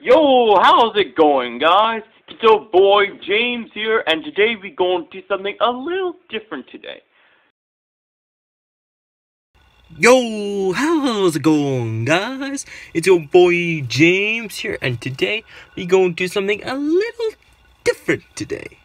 Yo, how's it going, guys? It's your boy James here, and today we're going to do something a little different today. Yo, how's it going, guys? It's your boy James here, and today we're going to do something a little different today.